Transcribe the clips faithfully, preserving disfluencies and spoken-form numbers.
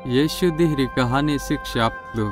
यीशु दिहरी कहानी शिक्षा प्लू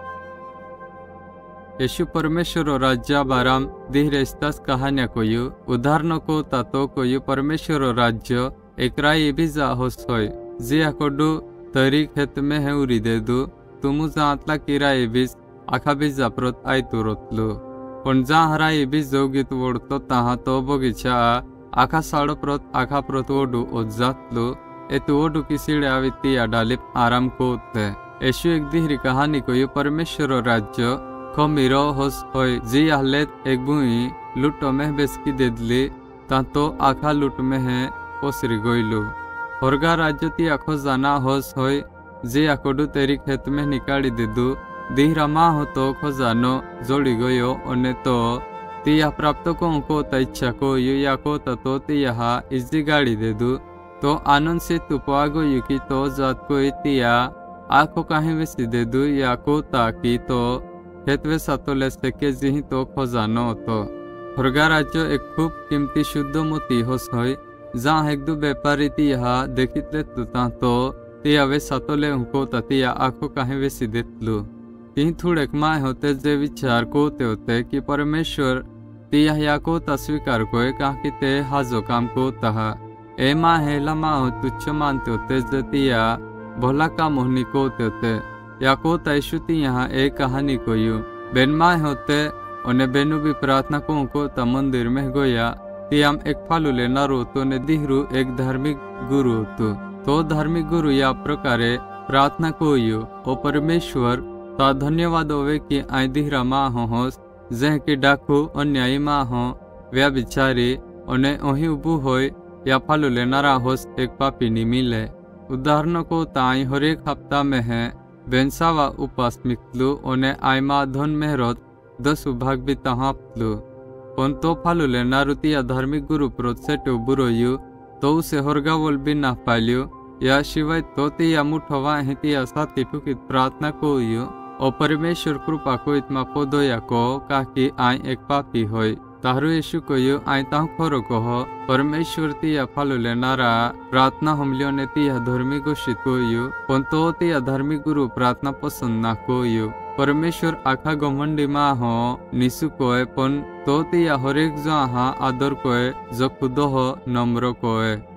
यीशु परमेश्वर राज्य बाराम दिहरे इस्तास कहानिया को यु उदाहरण को तातो को यु परमेश्वर राज्य एकराई बिजा होस होय जिया कोडू तरी खेत में है उरी दे दू तुमु जातला किराई बीज आखा बीजा प्रोत आई तुरतलू पण जा हराई बीज जोगित वोडतो ताहा तो बगीचा आखा साड़ो प्रोत आखा प्रोत ओडू ओजातलू एतु ओडू किसीड़े आविती या डालिप आराम को उतले यीशु एक दिहरी कहानी को यु परमेश्वर राज्य को मिरो होस होय जी आहलेत एक बुई लुटो में बेस की देदली तातो आखा लुट में है पोसरी गोइलू होरगा राज्य ती आखो जाना होस होय जी आकोडू तेरी खेत में निकाली देदू दिहरा मा हो तो खो जानो जोड़ी गयो ओने तो तिया प्राप्त को उनको तैच्छा को यु या को ततो तिया इजी गाड़ी देदू तो आनंद से तुपागो युकी तो जात को इतिया आखो कहीं वेसी दे दू या को ताकि तो खेतवे सातोले से के जिही तो खोजानो तो होरगा राज्य एक खूब कीमती शुद्ध मोती होस होय जहाँ एक दो व्यापारी तिया देखितले तुता तो तिया वे सातोले उनको ततिया आखो कहीं वेसी देतलू तीन थोड़े माय होते जे विचार को होते होते कि परमेश्वर तिया या को तस्वीकार को कहा कि ते हाजो काम को तहा ए माँ है लमा हो तुच्छ मानते होते जतिया भोला का मोहनी को होते होते या को तैशुति यहाँ एक कहानी को यू बेन माँ होते उन्हें बेनु भी प्रार्थना को उनको त मंदिर में गोया तियाम एक फालू लेना रो तो ने दिहरू एक धार्मिक गुरु तो तो धार्मिक गुरु या प्रकारे प्रार्थना को यू ओ परमेश्वर ता धन्यवाद होवे कि आई दिहरा माँ हो होस जह की डाकू अन्यायी माँ हो व्या बिचारी उन्हें ओही उबू होय या फालू लेनारा होस एक पापी नी मिले उदाहरणों को ताई हर एक हफ्ता में है बेंसावा उपास मितलू उन्हें आयमा धन मेहरत दस भाग भी तहापलू उन तो फालू लेनारु तिया धार्मिक गुरु प्रोत्सेट बुरोयु तो उसे होरगा वोल भी ना पालियो या शिवाय तो तिया मुठवा है तिया साथी फुकित प्रार्थना को यु और परमेश्वर कृपा को इतना पोदोया को काकी आई एक पापी होय ताहरू यीशु को यु आई ताहु खोरो को हो परमेश्वर तिया फालू लेनारा प्रार्थना हमलियों ने तिया धर्मी घोषित को यु पन तो तिया धार्मिक गुरु प्रार्थना पसंद ना को यु परमेश्वर आखा गमंडी मा हो निसु कोए पन तो तिया हरेक जो आहा आदर कोए जो खुदो हो नम्र कोए।